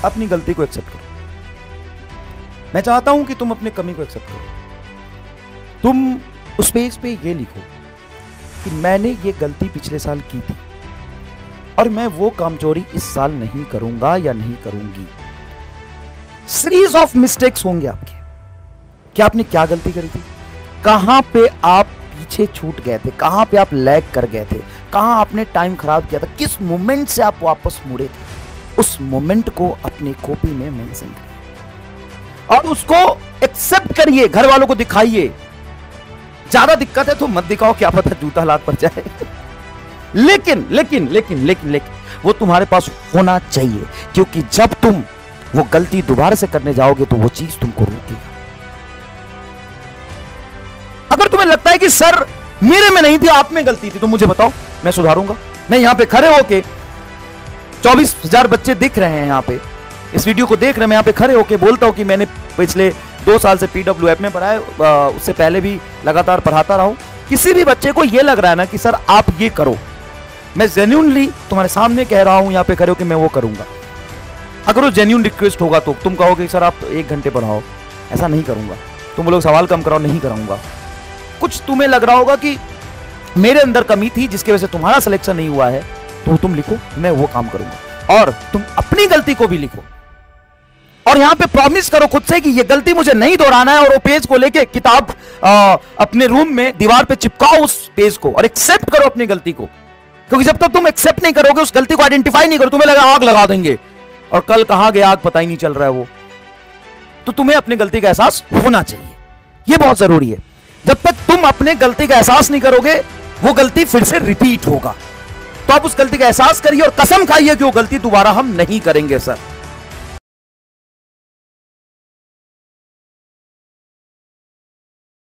अपनी गलती को एक्सेप्ट करो। मैं चाहता हूं कि तुम अपनी कमी को एक्सेप्ट करो। तुम उस पेज पे ये लिखो कि मैंने ये गलती पिछले साल की थी और मैं वो कामचोरी इस साल नहीं करूंगा या नहीं करूंगी। सीरीज ऑफ मिस्टेक्स होंगे आपके। क्या आपने क्या गलती करी थी, कहां पे आप पीछे छूट गए थे, कहां पे आप लैग कर गए थे, कहां आपने टाइम खराब किया था, किस मोमेंट से आप वापस मुड़े थे, उस मोमेंट को अपनी कॉपी में मेंशन करिए और उसको एक्सेप्ट करिए, घर वालों को दिखाइए। ज्यादा दिक्कत है तो मत दिखाओ, क्या पता जूता लात पर जाए। लेकिन लेकिन लेकिन लेकिन लेकिन वो तुम्हारे पास होना चाहिए, क्योंकि जब तुम वो गलती दोबारा से करने जाओगे तो वो चीज तुमको रोकेगा। अगर तुम्हें लगता है कि सर मेरे में नहीं थी, आप में गलती थी, तो मुझे बताओ, मैं सुधारूंगा। मैं यहां पे खड़े होके 24,000 बच्चे दिख रहे हैं, यहां पे इस वीडियो को देख रहे हैं, मैं यहां पे खड़े होके बोलता हूं कि मैंने पिछले 2 साल से PWF में पढ़ा है, उससे पहले भी लगातार पढ़ाता रहा हूं। किसी भी बच्चे को यह लग रहा है ना कि सर आप ये करो, मैं जेन्युइनली तुम्हारे सामने कह रहा हूं यहां पे खड़े होके मैं वो करूंगा। अगर वो जेन्युइन रिक्वेस्ट होगा तो तुम कहोगे सर आप 1 घंटे पढ़ाओ, ऐसा नहीं करूंगा। तुम लोग सवाल कम कराओ, नहीं कराऊंगा। कुछ तुम्हें लग रहा होगा कि मेरे अंदर कमी थी जिसकी वजह से तुम्हारा सिलेक्शन नहीं हुआ है, तो तुम लिखो, मैं वो काम करूंगा। और तुम अपनी गलती को भी लिखो और यहां पे प्रॉमिस करो खुद से कि ये गलती मुझे नहीं दोहराना है, और वो पेज को लेके किताब अपने रूम में दीवार पे चिपकाओ उस पेज को और एक्सेप्ट करो अपनी गलती को। क्योंकि जब तक तुम एक्सेप्ट नहीं करोगे, उस गलती को आइडेंटिफाई नहीं करो, तुम्हें लगा आग लगा देंगे और कल कहां गया आग पता ही नहीं चल रहा है वो। तो तुम्हें अपनी गलती का एहसास होना चाहिए, यह बहुत जरूरी है। जब तक तुम अपने गलती का एहसास नहीं करोगे, वो गलती फिर से रिपीट होगा। तो आप उस गलती का एहसास करिए और कसम खाइए कि वो गलती दोबारा हम नहीं करेंगे सर।